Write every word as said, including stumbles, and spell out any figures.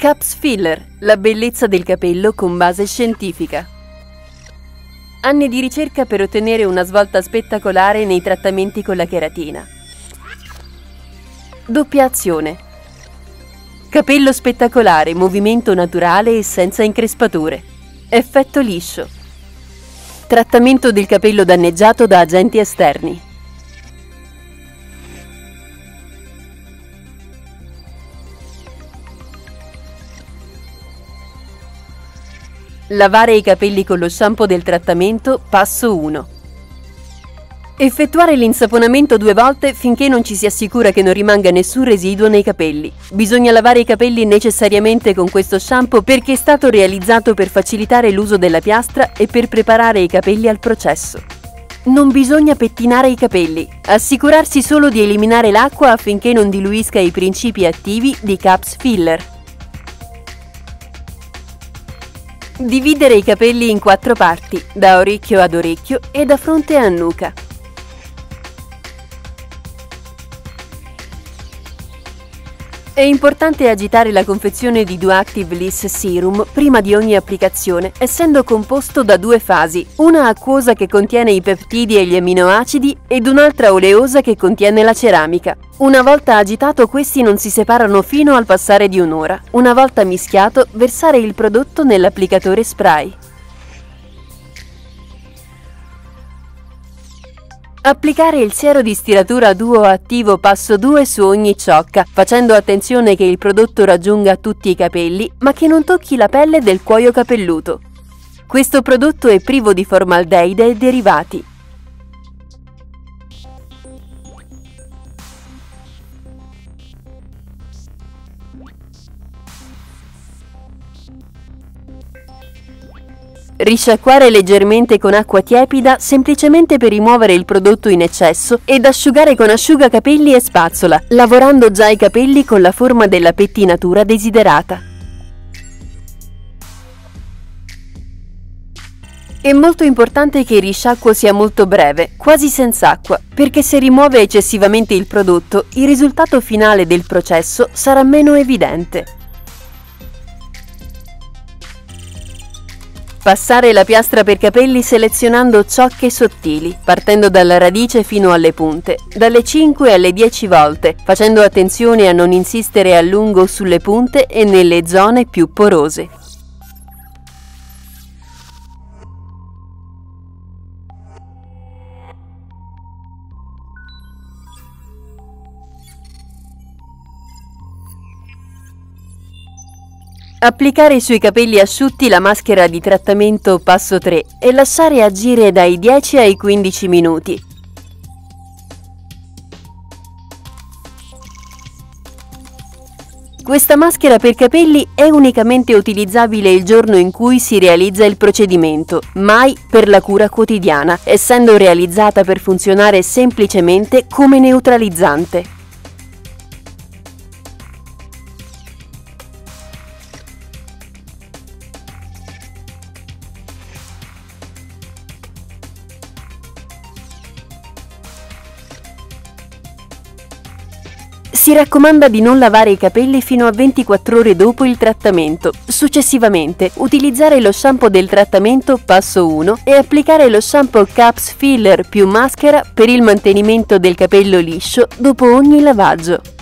Caps Filler, la bellezza del capello con base scientifica. Anni di ricerca per ottenere una svolta spettacolare nei trattamenti con la cheratina. Doppia azione. Capello spettacolare, movimento naturale e senza increspature. Effetto liscio. Trattamento del capello danneggiato da agenti esterni. Lavare i capelli con lo shampoo del trattamento, passo uno. Effettuare l'insaponamento due volte finché non ci si assicura che non rimanga nessun residuo nei capelli. Bisogna lavare i capelli necessariamente con questo shampoo perché è stato realizzato per facilitare l'uso della piastra e per preparare i capelli al processo. Non bisogna pettinare i capelli, assicurarsi solo di eliminare l'acqua affinché non diluisca i principi attivi di Caps Filler. Dividere i capelli in quattro parti, da orecchio ad orecchio e da fronte a nuca. È importante agitare la confezione di Duactive Liss Serum prima di ogni applicazione, essendo composto da due fasi, una acquosa che contiene i peptidi e gli aminoacidi ed un'altra oleosa che contiene la ceramica. Una volta agitato questi non si separano fino al passare di un'ora. Una volta mischiato, versare il prodotto nell'applicatore spray. Applicare il siero di stiratura duo attivo passo due su ogni ciocca, facendo attenzione che il prodotto raggiunga tutti i capelli, ma che non tocchi la pelle del cuoio capelluto. Questo prodotto è privo di formaldeide e derivati. Risciacquare leggermente con acqua tiepida semplicemente per rimuovere il prodotto in eccesso ed asciugare con asciugacapelli e spazzola, lavorando già i capelli con la forma della pettinatura desiderata. È molto importante che il risciacquo sia molto breve, quasi senza acqua, perché se rimuove eccessivamente il prodotto, il risultato finale del processo sarà meno evidente. Passare la piastra per capelli selezionando ciocche sottili, partendo dalla radice fino alle punte, dalle cinque alle dieci volte, facendo attenzione a non insistere a lungo sulle punte e nelle zone più porose. Applicare sui capelli asciutti la maschera di trattamento passo tre e lasciare agire dai dieci ai quindici minuti. Questa maschera per capelli è unicamente utilizzabile il giorno in cui si realizza il procedimento, mai per la cura quotidiana, essendo realizzata per funzionare semplicemente come neutralizzante. Si raccomanda di non lavare i capelli fino a ventiquattro ore dopo il trattamento. Successivamente, utilizzare lo shampoo del trattamento passo uno e applicare lo shampoo Caps Filler più maschera per il mantenimento del capello liscio dopo ogni lavaggio.